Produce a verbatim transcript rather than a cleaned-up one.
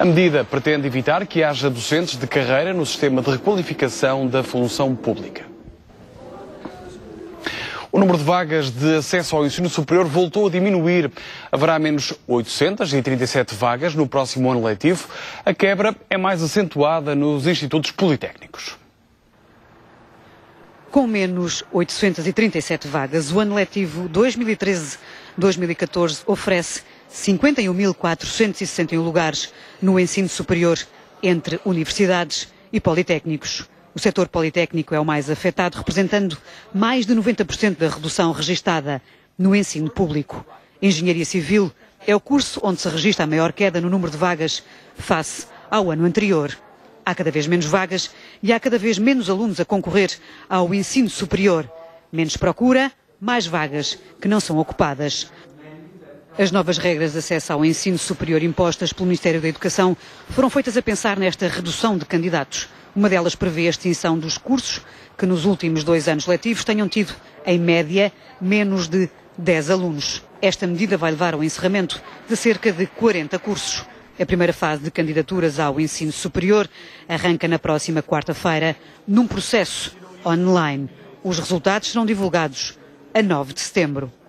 A medida pretende evitar que haja docentes de carreira no sistema de requalificação da função pública. O número de vagas de acesso ao ensino superior voltou a diminuir. Haverá menos oitocentas e trinta e sete vagas no próximo ano letivo. A quebra é mais acentuada nos institutos politécnicos. Com menos oitocentas e trinta e sete vagas, o ano letivo dois mil e treze dois mil e catorze oferece cinquenta e um mil quatrocentos e sessenta e um lugares no ensino superior entre universidades e politécnicos. O setor politécnico é o mais afetado, representando mais de noventa por cento da redução registada no ensino público. Engenharia Civil é o curso onde se registra a maior queda no número de vagas face ao ano anterior. Há cada vez menos vagas e há cada vez menos alunos a concorrer ao ensino superior. Menos procura, mais vagas que não são ocupadas. As novas regras de acesso ao ensino superior impostas pelo Ministério da Educação foram feitas a pensar nesta redução de candidatos. Uma delas prevê a extinção dos cursos que nos últimos dois anos letivos tenham tido, em média, menos de dez alunos. Esta medida vai levar ao encerramento de cerca de quarenta cursos. A primeira fase de candidaturas ao ensino superior arranca na próxima quarta-feira, num processo online. Os resultados serão divulgados a nove de setembro.